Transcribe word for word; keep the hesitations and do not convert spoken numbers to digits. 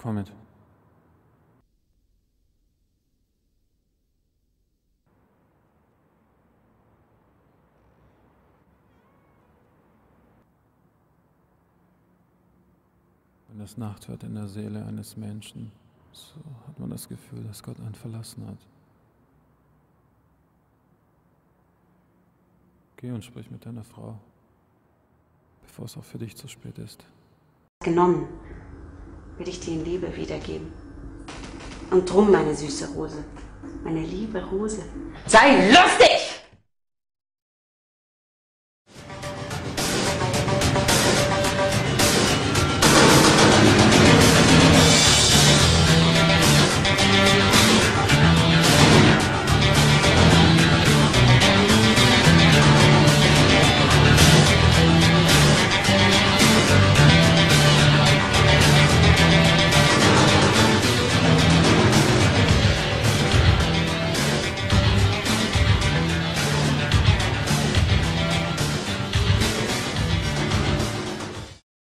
Komm mit. Wenn es Nacht wird in der Seele eines Menschen, so hat man das Gefühl, dass Gott einen verlassen hat. Geh und sprich mit deiner Frau, bevor es auch für dich zu spät ist. Genommen, will ich dir in Liebe wiedergeben. Und drum, meine süße Rose, meine liebe Rose, sei lustig!